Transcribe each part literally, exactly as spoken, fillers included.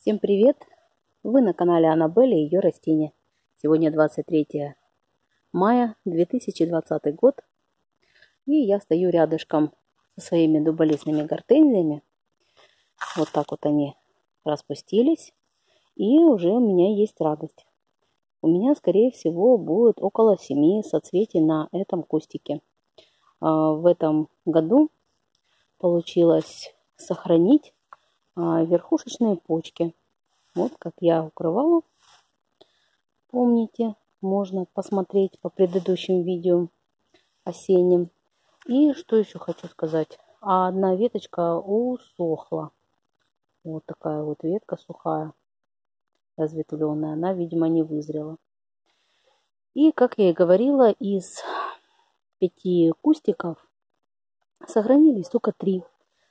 Всем привет! Вы на канале Аннабель и ее растения. Сегодня двадцать третье мая две тысячи двадцатый год. И я стою рядышком со своими дуболистными гортензиями. Вот так вот они распустились. И уже у меня есть радость. У меня, скорее всего, будет около семи соцветий на этом кустике. В этом году получилось сохранить верхушечные почки. Вот как я укрывала. Помните, можно посмотреть по предыдущим видео осенним. И что еще хочу сказать. Одна веточка усохла. Вот такая вот ветка сухая, разветвленная. Она, видимо, не вызрела. И, как я и говорила, из пяти кустиков сохранились только три.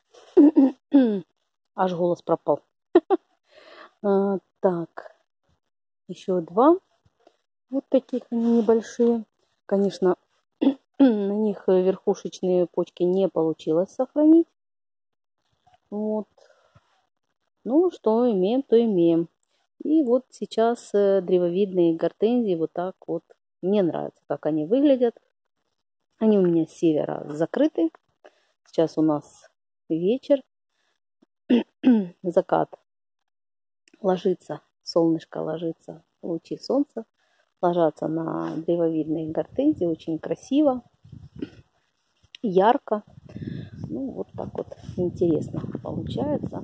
Аж голос пропал. А, так, еще два. Вот таких они небольшие. Конечно, на них верхушечные почки не получилось сохранить. Вот. Ну, что имеем, то имеем. И вот сейчас древовидные гортензии вот так вот. Мне нравится, как они выглядят. Они у меня с севера закрыты. Сейчас у нас вечер. Закат ложится, солнышко ложится, лучи солнца ложатся на древовидные гортензии. Очень красиво, ярко. Ну, вот так вот интересно получается.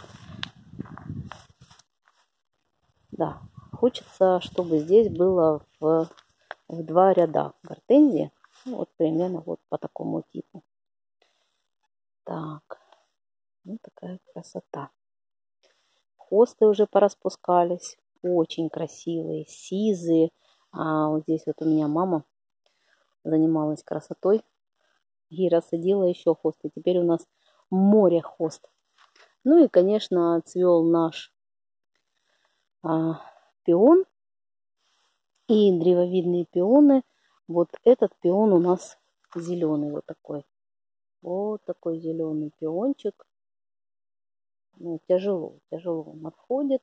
Да, хочется, чтобы здесь было в, в два ряда гортензии. Ну, вот примерно вот по такому типу. Так, ну такая красота. Хосты уже пораспускались. Очень красивые, сизые. А вот здесь вот у меня мама занималась красотой и рассадила еще хосты. Теперь у нас море хост. Ну и, конечно, цвел наш а, пион и древовидные пионы. Вот этот пион у нас зеленый вот такой. Вот такой зеленый пиончик. Ну, тяжело, тяжело он отходит.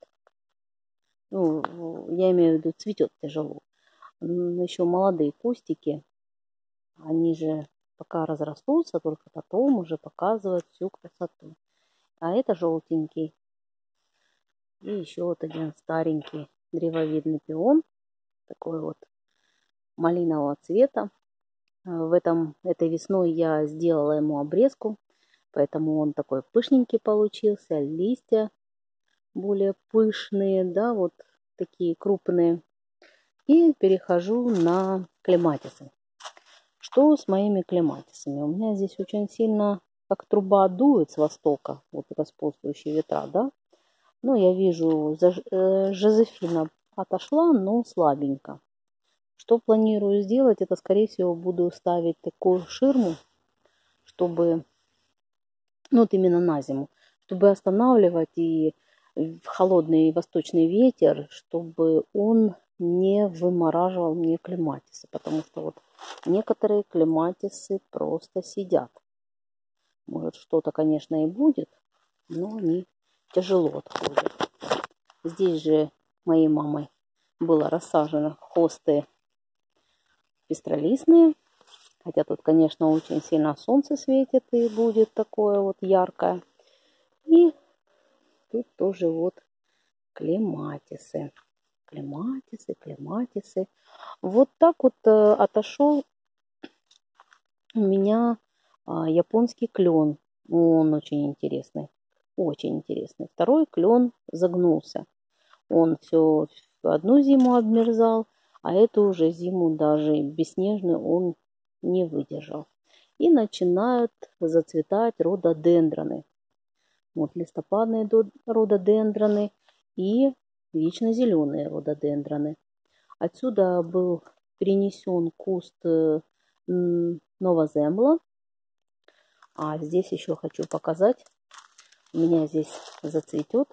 Ну, я имею в виду, цветет тяжело. Еще молодые кустики. Они же пока разрастутся, только потом уже показывают всю красоту. А это желтенький. И еще вот один старенький древовидный пион. Такой вот малинового цвета. В этом, этой весной я сделала ему обрезку. Поэтому он такой пышненький получился. Листья более пышные, да, вот такие крупные. И перехожу на клематисы. Что с моими клематисами? У меня здесь очень сильно, как труба дует с востока, вот господствующие ветра, да. Ну, я вижу, Жозефина отошла, но слабенько. Что планирую сделать, это, скорее всего, буду ставить такую ширму, чтобы, ну, вот именно на зиму, чтобы останавливать и холодный восточный ветер, чтобы он не вымораживал мне клематисы, потому что вот некоторые клематисы просто сидят. Может, что-то, конечно, и будет, но они тяжело отходят. Здесь же моей мамой было рассажено хосты пестролистные. Хотя тут, конечно, очень сильно солнце светит и будет такое вот яркое. И тут тоже вот клематисы. Клематисы, клематисы. Вот так вот э, отошел у меня а, японский клен. Он очень интересный. Очень интересный. Второй клен загнулся. Он все одну зиму обмерзал, а эту уже зиму даже бесснежную он не выдержал. И начинают зацветать рододендроны. Вот листопадные рододендроны и вечно зеленые рододендроны. Отсюда был перенесен куст новоземла. А здесь еще хочу показать. У меня здесь зацветет.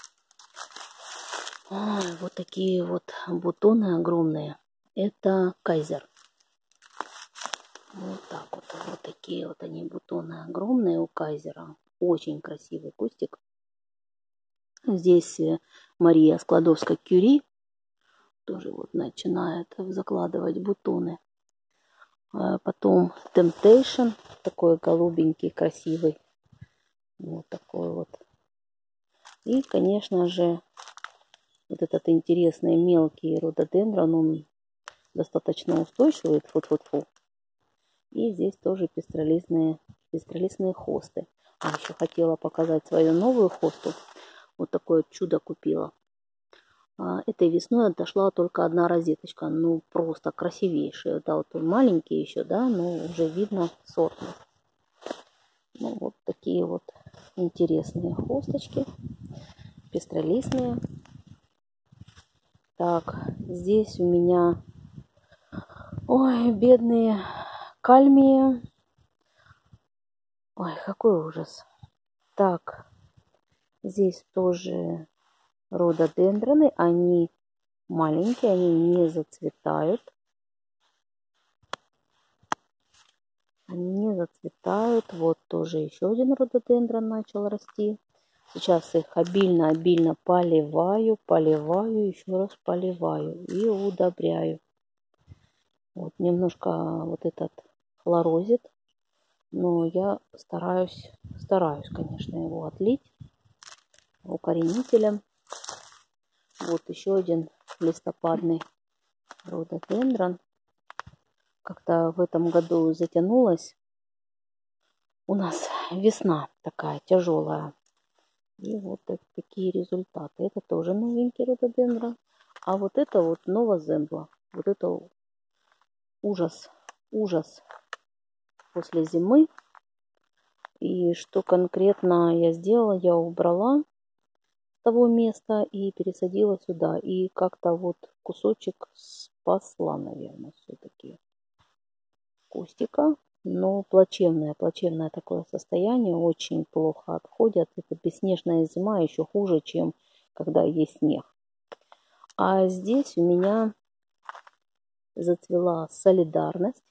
Ой, вот такие вот бутоны огромные. Это кайзер. Вот так вот. Вот такие вот они бутоны огромные у кайзера. Очень красивый кустик. Здесь Мария Складовская-Кюри тоже вот начинает закладывать бутоны. Потом Temptation, такой голубенький, красивый. Вот такой вот. И, конечно же, вот этот интересный мелкий рододендрон, он достаточно устойчивый. Фу-фу-фу. И здесь тоже пестролистные, пестролистные хосты. А еще хотела показать свою новую хосту. Вот такое чудо купила. Этой весной дошла только одна розеточка. Ну, просто красивейшая. Да, вот он маленький еще, да, но уже видно сортность. Ну, вот такие вот интересные хосточки. Пестролистные. Так, здесь у меня... Ой, бедные кальмии. Ой, какой ужас. Так, здесь тоже рододендроны. Они маленькие, они не зацветают. Они не зацветают. Вот тоже еще один рододендрон начал расти. Сейчас их обильно-обильно поливаю, поливаю, еще раз поливаю и удобряю. Вот немножко вот этот хлорозит. Но я стараюсь, стараюсь, конечно, его отлить укоренителем. Вот еще один листопадный рододендрон. Как-то в этом году затянулась. У нас весна такая тяжелая. И вот такие результаты. Это тоже новенький рододендрон. А вот это вот новозембла. Вот это ужас, ужас после зимы. И что конкретно я сделала? Я убрала с того места и пересадила сюда. И как-то вот кусочек спасла, наверное, все-таки кустика. Но плачевное, плачевное такое состояние. Очень плохо отходят. Это бесснежная зима еще хуже, чем когда есть снег. А здесь у меня зацвела солидарность.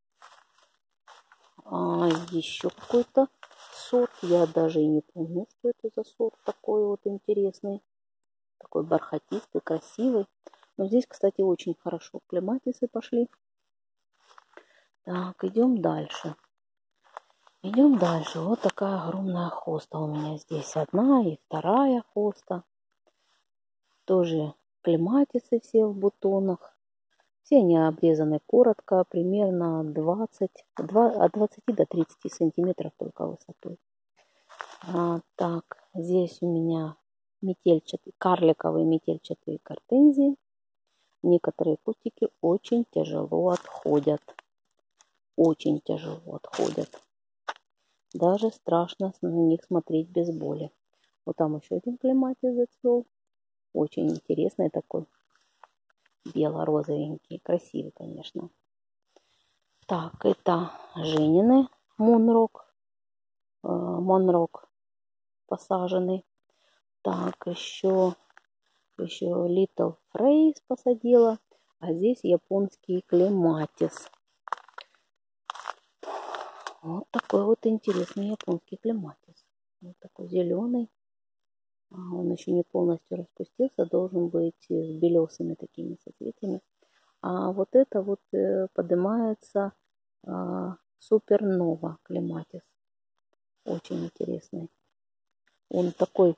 А еще какой-то сорт. Я даже и не помню, что это за сорт такой вот интересный. Такой бархатистый, красивый. Но здесь, кстати, очень хорошо клематисы пошли. Так, идем дальше. Идем дальше. Вот такая огромная хоста у меня здесь. Одна и вторая хоста. Тоже клематисы все в бутонах. Все они обрезаны коротко, примерно двадцать, от двадцати до тридцати сантиметров только высотой. А, так, здесь у меня метельчатые, карликовые метельчатые гортензии. Некоторые кустики очень тяжело отходят. Очень тяжело отходят. Даже страшно на них смотреть без боли. Вот там еще один клематис зацвел. Очень интересный такой. Бело-розовенький. Красивый, конечно. Так, это Женины Монрок. Э, Монрок посаженный. Так, еще, еще Little Phrase посадила. А здесь японский клематис. Вот такой вот интересный японский клематис. Вот такой зеленый. Он еще не полностью распустился. Должен быть с белесыми такими соцветиями. А вот это вот поднимается супернова клематис. Очень интересный. Он такой,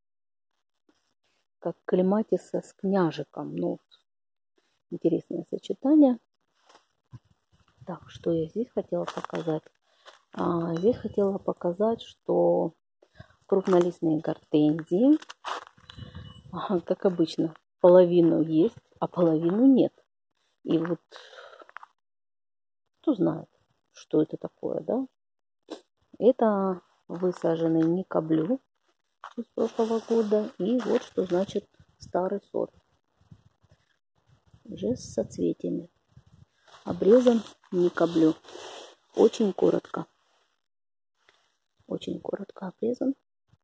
как клематис с княжиком. Ну, интересное сочетание. Так, что я здесь хотела показать? А, здесь хотела показать, что крупнолистные гортензии, как обычно, половину есть, а половину нет. И вот кто знает, что это такое, да? Это высаженный Ника Блю с прошлого года. И вот что значит старый сорт. Уже с соцветиями. Обрезан Ника Блю. Очень коротко. Очень коротко обрезан.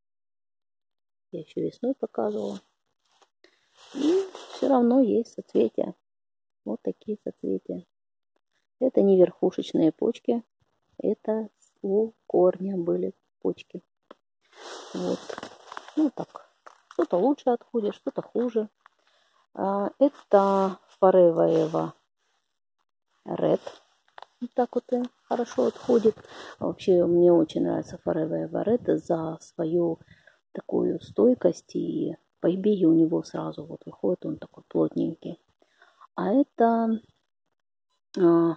Я еще весной показывала. И все равно есть соцветия. Вот такие соцветия. Это не верхушечные почки. Это у корня были почки. Вот. Ну так. Что-то лучше отходит, что-то хуже. Это Forever Eva Red. Вот так вот и хорошо отходит. Вообще мне очень нравится Forever Eva Red за свою такую стойкость. И по побеги у него сразу вот выходит, он такой плотненький. А это uh,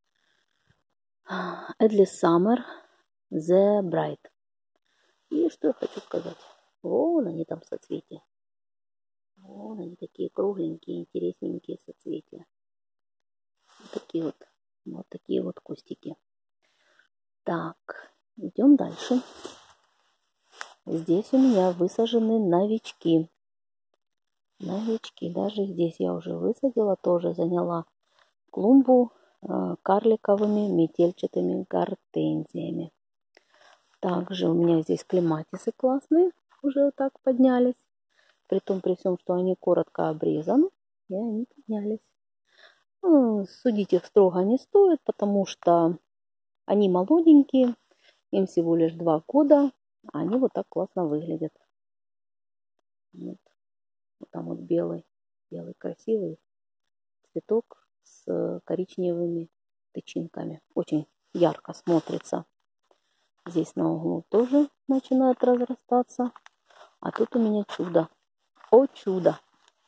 Endless Summer The Bright. И что я хочу сказать? Вон они там соцветия. Вон они такие кругленькие, интересненькие соцветия. Вот такие вот, вот такие вот кустики. Так, идем дальше. Здесь у меня высажены новички. Новички. Даже здесь я уже высадила, тоже заняла клумбу э, карликовыми метельчатыми гортензиями. Также у меня здесь клематисы классные, уже вот так поднялись. Притом при всем, что они коротко обрезаны, и они поднялись. Ну, судить их строго не стоит, потому что они молоденькие, им всего лишь два года, а они вот так классно выглядят. Вот, вот там вот белый, белый красивый цветок с коричневыми тычинками. Очень ярко смотрится. Здесь на углу тоже начинает разрастаться. А тут у меня чудо. О, чудо!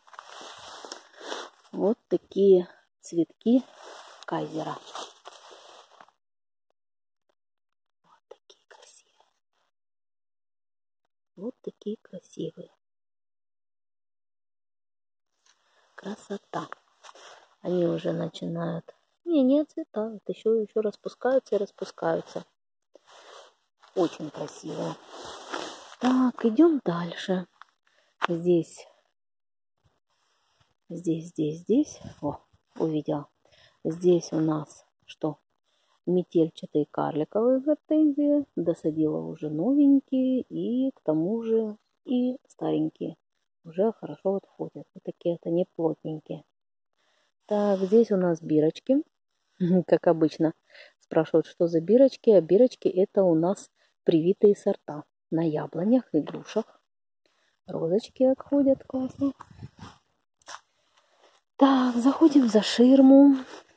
Вот такие цветки кайзера. Вот такие красивые. Вот такие красивые. Красота. Они уже начинают... Не, не отцветают. Еще, еще распускаются и распускаются. Очень красиво. Так, идем дальше. Здесь, здесь, здесь, здесь. О, увидела. Здесь у нас что? Метельчатые карликовые гортензии. Досадила уже новенькие. И к тому же и старенькие. Уже хорошо отходят. Вот такие-то не плотненькие. Так, здесь у нас бирочки. Как обычно спрашивают, что за бирочки. А бирочки это у нас привитые сорта на яблонях и грушах. Розочки отходят классно. Так, заходим за ширму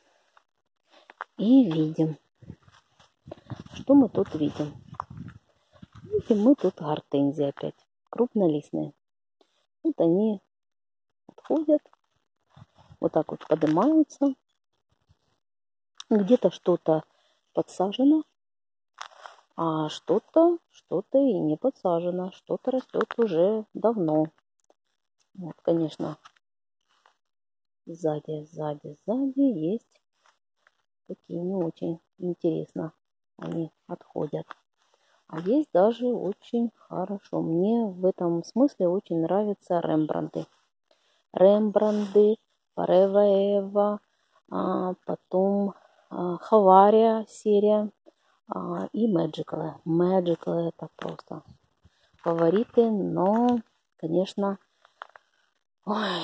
и видим. Что мы тут видим? Видим мы тут гортензии опять. Крупнолистные. Вот они отходят. Вот так вот поднимаются. Где-то что-то подсажено. А что-то, что-то и не подсажено. Что-то растет уже давно. Вот, конечно, сзади, сзади, сзади есть такие не очень интересно. Они отходят. А есть даже очень хорошо. Мне в этом смысле очень нравятся рембранды. Рембранды, Forever Eva, а потом а, Хавария серия. А, и Magical. Magical это просто фавориты, но, конечно, ой,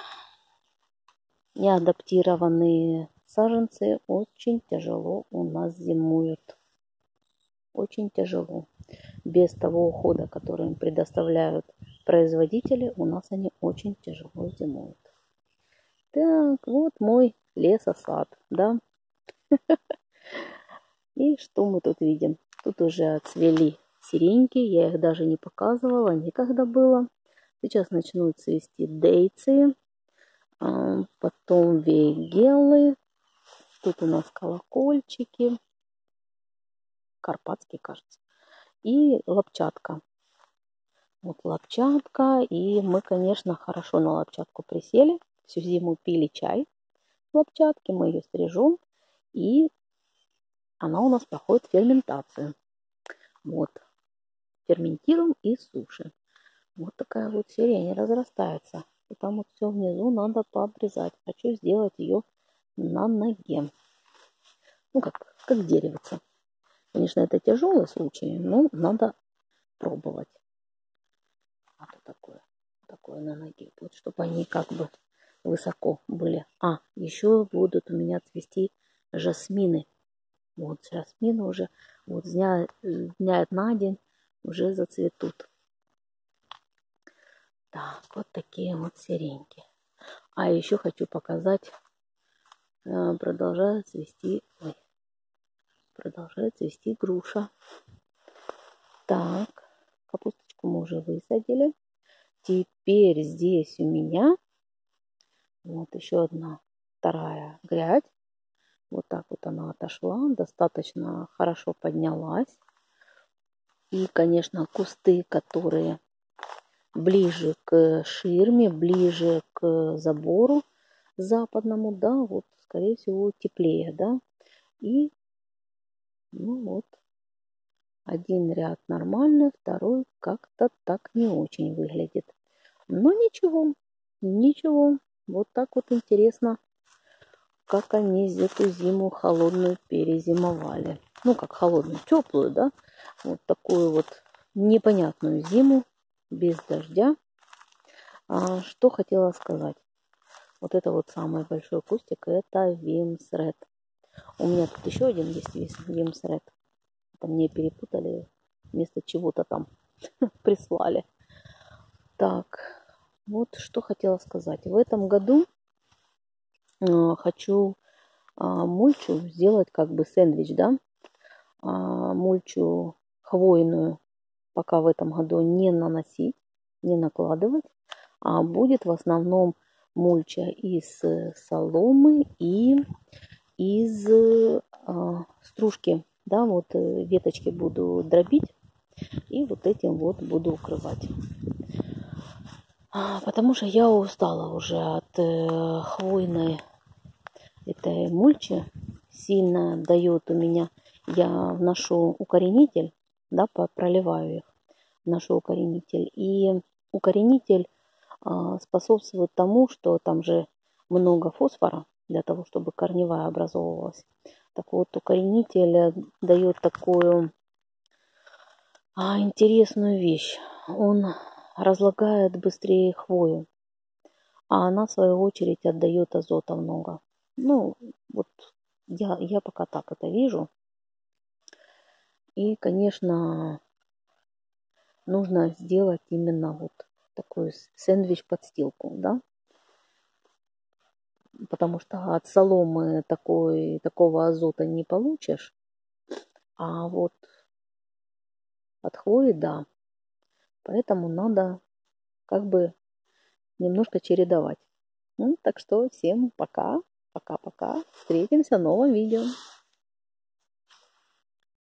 неадаптированные саженцы очень тяжело у нас зимуют. Очень тяжело. Без того ухода, который им предоставляют производители, у нас они очень тяжело зимуют. Так, вот мой лесосад, да. И что мы тут видим? Тут уже отцвели сиреньки, я их даже не показывала, некогда было. Сейчас начнут цвести дейции, потом вейгелы. Тут у нас колокольчики, карпатские, кажется, и лапчатка. Вот лапчатка, и мы, конечно, хорошо на лапчатку присели. Всю зиму пили чай с лапчатки, мы ее стрижем, и она у нас проходит ферментацию. Вот. Ферментируем и сушим. Вот такая вот сирень разрастается. И там вот все внизу надо пообрезать. Хочу сделать ее на ноге. Ну, как, как деревце. Конечно, это тяжелый случай, но надо пробовать. А то такое, такое на ноге. Вот, чтобы они как бы высоко были. А, еще будут у меня цвести жасмины. Вот жасмины уже вот с дня, с дня на день уже зацветут. Так, вот такие вот сиреньки. А еще хочу показать, продолжает цвести, ой, продолжает цвести груша. Так, капусточку мы уже высадили. Теперь здесь у меня вот еще одна вторая грядь. Вот так вот она отошла, достаточно хорошо поднялась. И, конечно, кусты, которые ближе к ширме, ближе к забору западному, да, вот, скорее всего, теплее, да. И, ну вот, один ряд нормальный, второй как-то так не очень выглядит. Но ничего, ничего, вот так вот интересно, как они эту зиму холодную перезимовали. Ну, как холодную, теплую, да, вот такую вот непонятную зиму, без дождя. А что хотела сказать. Вот это вот самый большой кустик, это Вимс Ред. У меня тут еще один есть Вимс Ред. Это мне перепутали, вместо чего-то там прислали. Так, вот что хотела сказать. В этом году э, хочу э, мульчу сделать как бы сэндвич, да. Э, мульчу хвойную пока в этом году не наносить, не накладывать. А будет в основном мульча из соломы и из э, стружки. Да, вот веточки буду дробить и вот этим вот буду укрывать. А, потому что я устала уже от э, хвойной этой мульчи. Сильно дает у меня. Я вношу укоренитель, да, проливаю их, вношу укоренитель. И укоренитель способствует тому, что там же много фосфора для того, чтобы корневая образовывалась. Так вот, укоренитель дает такую а, интересную вещь. Он разлагает быстрее хвою, а она, в свою очередь, отдает азота много. Ну, вот я, я пока так это вижу. И, конечно, нужно сделать именно вот такой сэндвич-подстилку, да. Потому что от соломы такой, такого азота не получишь. А вот от хвои, да. Поэтому надо как бы немножко чередовать. Ну, так что всем пока. Пока-пока. Встретимся в новом видео.